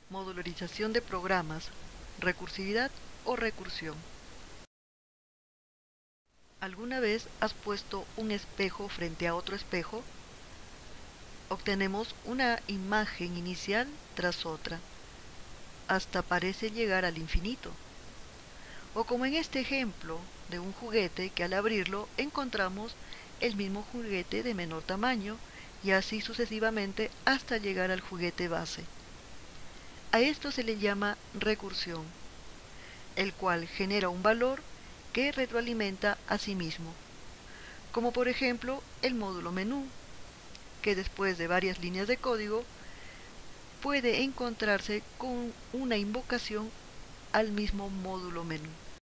Modularización de programas, recursividad o recursión. ¿Alguna vez has puesto un espejo frente a otro espejo? Obtenemos una imagen inicial tras otra, hasta parece llegar al infinito. O como en este ejemplo de un juguete que al abrirlo encontramos el mismo juguete de menor tamaño y así sucesivamente hasta llegar al juguete base. A esto se le llama recursión, el cual genera un valor que retroalimenta a sí mismo, como por ejemplo el módulo menú, que después de varias líneas de código puede encontrarse con una invocación al mismo módulo menú.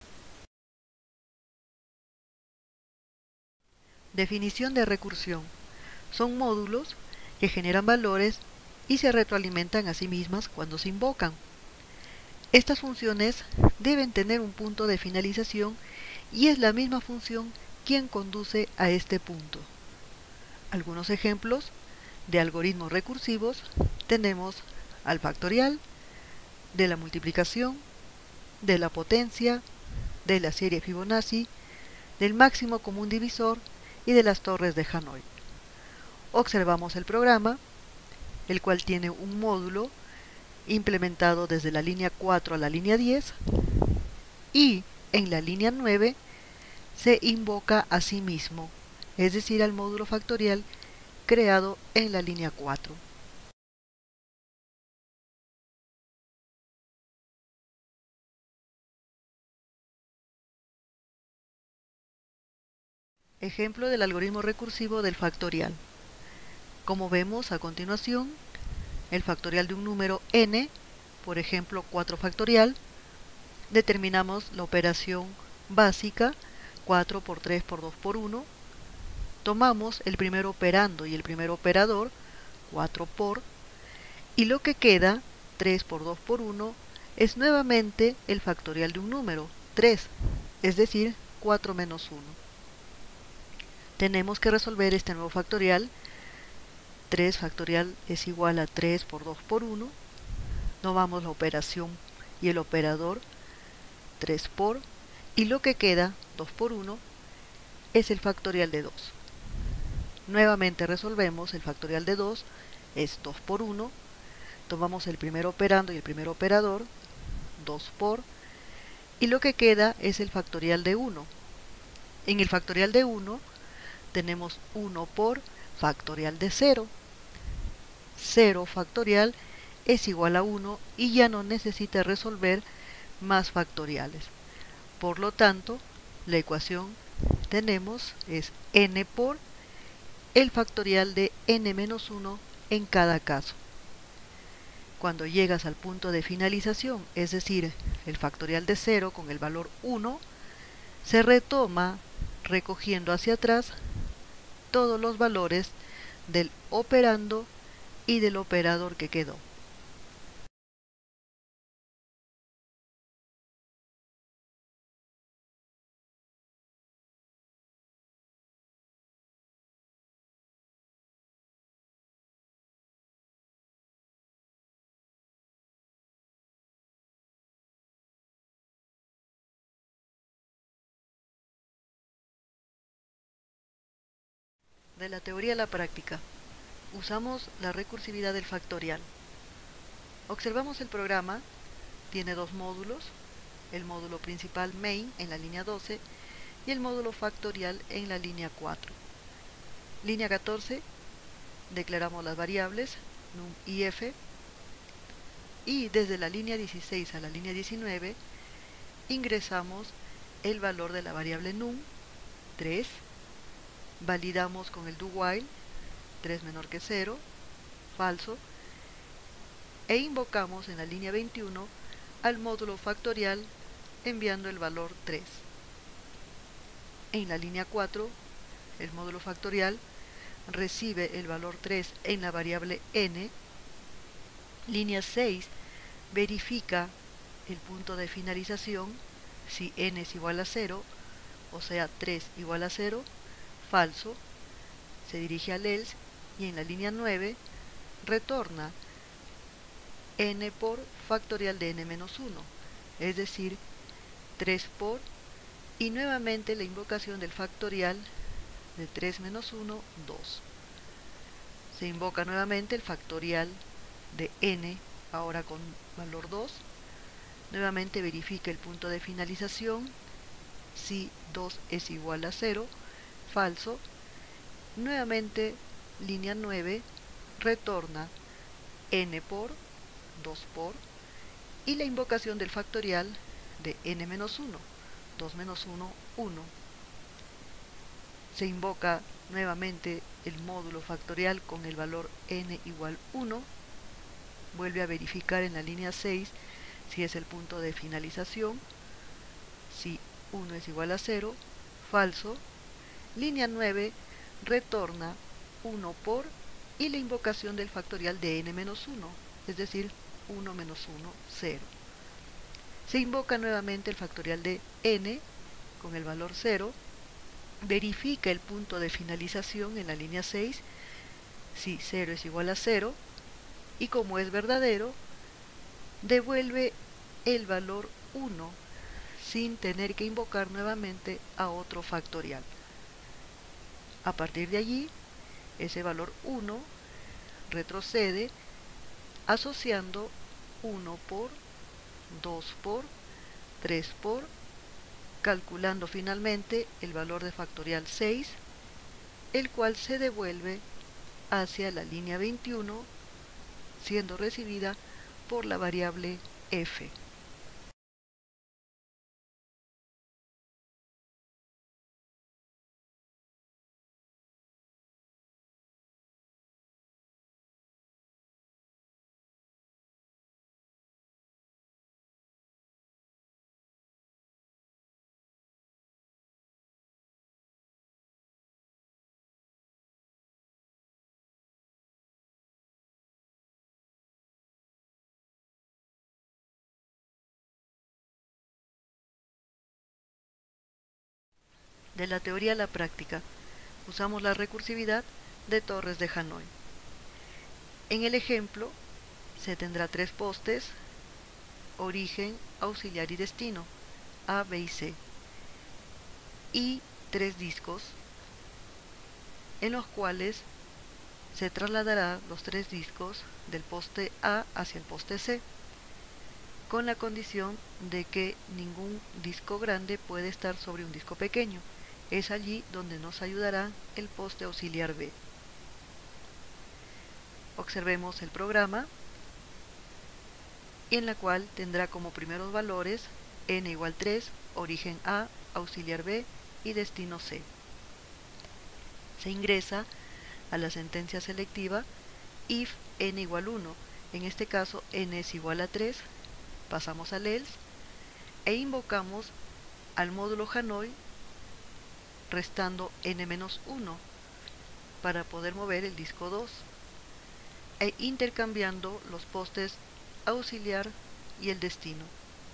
Definición de recursión. Son módulos que generan valores y se retroalimentan a sí mismas cuando se invocan. Estas funciones deben tener un punto de finalización y es la misma función quien conduce a este punto. Algunos ejemplos de algoritmos recursivos tenemos al factorial, de la multiplicación, de la potencia, de la serie Fibonacci, del máximo común divisor y de las torres de Hanoi. Observamos el programa, el cual tiene un módulo implementado desde la línea 4 a la línea 10 y en la línea 9 se invoca a sí mismo, es decir, al módulo factorial creado en la línea 4. Ejemplo del algoritmo recursivo del factorial. Como vemos a continuación, el factorial de un número n, por ejemplo 4 factorial, determinamos la operación básica 4 por 3 por 2 por 1, tomamos el primer operando y el primer operador 4 por, y lo que queda 3 por 2 por 1 es nuevamente el factorial de un número 3, es decir 4 menos 1. Tenemos que resolver este nuevo factorial. 3 factorial es igual a 3 por 2 por 1. Tomamos la operación y el operador 3 por, y lo que queda 2 por 1 es el factorial de 2. Nuevamente resolvemos el factorial de 2, es 2 por 1. Tomamos el primer operando y el primer operador, 2 por, y lo que queda es el factorial de 1. En el factorial de 1 tenemos 1 por factorial de 0. 0 factorial es igual a 1 y ya no necesita resolver más factoriales. Por lo tanto, la ecuación tenemos es n por el factorial de n menos 1 en cada caso. Cuando llegas al punto de finalización, es decir, el factorial de 0 con el valor 1, se retoma recogiendo hacia atrás todos los valores del operando y del operador que quedó. De la teoría a la práctica, usamos la recursividad del factorial. Observamos el programa, tiene dos módulos, el módulo principal main en la línea 12 y el módulo factorial en la línea 4. Línea 14, declaramos las variables num y f, y desde la línea 16 a la línea 19 ingresamos el valor de la variable num, 3, validamos con el do while, 3 menor que 0, falso, e invocamos en la línea 21 al módulo factorial enviando el valor 3. En la línea 4, el módulo factorial recibe el valor 3 en la variable n. Línea 6 verifica el punto de finalización, si n es igual a 0, o sea 3 igual a 0, falso, se dirige al else y en la línea 9 retorna n por factorial de n menos 1, es decir, 3 por, y nuevamente la invocación del factorial de 3 menos 1, 2. Se invoca nuevamente el factorial de n, ahora con valor 2. Nuevamente verifica el punto de finalización, si 2 es igual a 0, falso. Nuevamente, línea 9, retorna n por, 2 por, y la invocación del factorial de n menos 1, 2 menos 1, 1. Se invoca nuevamente el módulo factorial con el valor n igual 1. Vuelve a verificar en la línea 6 si es el punto de finalización, si 1 es igual a 0, falso. Línea 9, retorna 1 por, y la invocación del factorial de n menos 1, es decir, 1 menos 1, 0. Se invoca nuevamente el factorial de n con el valor 0, verifica el punto de finalización en la línea 6, si 0 es igual a 0, y como es verdadero, devuelve el valor 1 sin tener que invocar nuevamente a otro factorial. A partir de allí, ese valor 1 retrocede asociando 1 por, 2 por, 3 por, calculando finalmente el valor de factorial 6, el cual se devuelve hacia la línea 21, siendo recibida por la variable f. De la teoría a la práctica, usamos la recursividad de torres de Hanói. En el ejemplo, se tendrá 3 postes, origen, auxiliar y destino, A, B y C, y 3 discos, en los cuales se trasladará los 3 discos del poste A hacia el poste C, con la condición de que ningún disco grande puede estar sobre un disco pequeño. Es allí donde nos ayudará el poste auxiliar B. Observemos el programa, en la cual tendrá como primeros valores n igual 3, origen A, auxiliar B y destino C. Se ingresa a la sentencia selectiva if n igual 1, en este caso n es igual a 3, pasamos al else e invocamos al módulo Hanói restando n-1 para poder mover el disco 2 e intercambiando los postes auxiliar y el destino.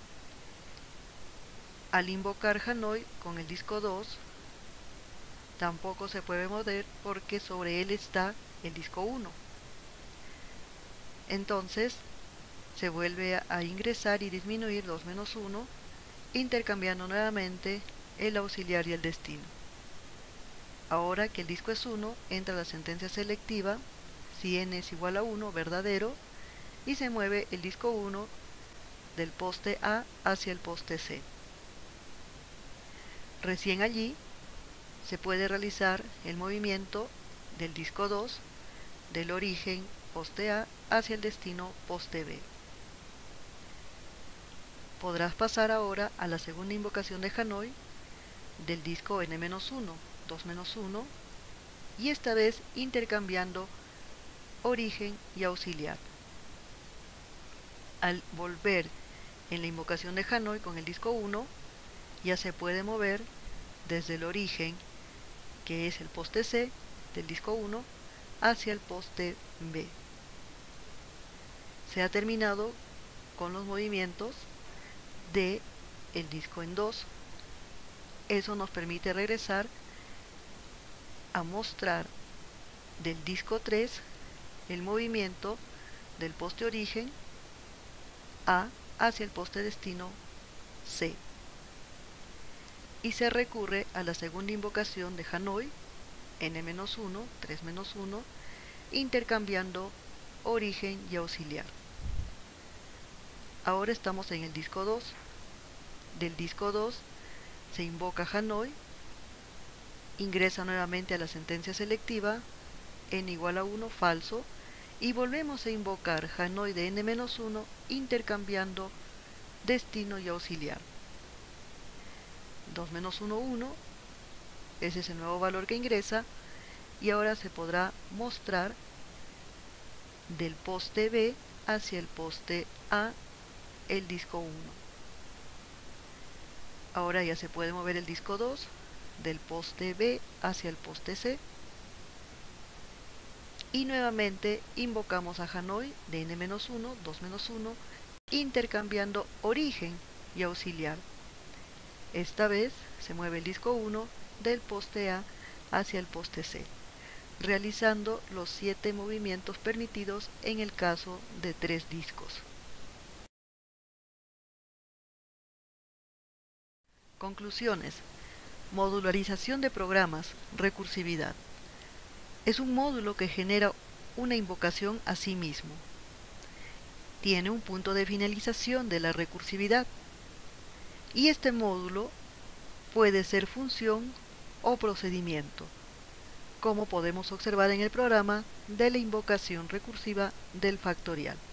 Al invocar Hanói con el disco 2, tampoco se puede mover porque sobre él está el disco 1. Entonces se vuelve a ingresar y disminuir 2-1, intercambiando nuevamente el auxiliar y el destino. Ahora que el disco es 1, entra la sentencia selectiva, si n es igual a 1, verdadero, y se mueve el disco 1 del poste A hacia el poste C. Recién allí se puede realizar el movimiento del disco 2 del origen poste A hacia el destino poste B. Podrás pasar ahora a la segunda invocación de Hanói del disco n-1, 2-1, y esta vez intercambiando origen y auxiliar. Al volver en la invocación de Hanói con el disco 1, ya se puede mover desde el origen, que es el poste C del disco 1, hacia el poste B. Se ha terminado con los movimientos de el disco en 2. Eso nos permite regresar a mostrar del disco 3 el movimiento del poste origen A hacia el poste destino C. Y se recurre a la segunda invocación de Hanoi, n-1, 3-1, intercambiando origen y auxiliar. Ahora estamos en el disco 2. Del disco 2 se invoca Hanoi, ingresa nuevamente a la sentencia selectiva, n igual a 1, falso, y volvemos a invocar Hanoi de n-1 intercambiando destino y auxiliar. 2-1, 1, ese es el nuevo valor que ingresa, y ahora se podrá mostrar del poste B hacia el poste A el disco 1. Ahora ya se puede mover el disco 2 del poste B hacia el poste C. Y nuevamente invocamos a Hanoi de n-1, 2-1, intercambiando origen y auxiliar. Esta vez se mueve el disco 1 del poste A hacia el poste C, realizando los 7 movimientos permitidos en el caso de 3 discos. Conclusiones. Modularización de programas, recursividad. Es un módulo que genera una invocación a sí mismo. Tiene un punto de finalización de la recursividad. Y este módulo puede ser función o procedimiento, como podemos observar en el programa de la invocación recursiva del factorial.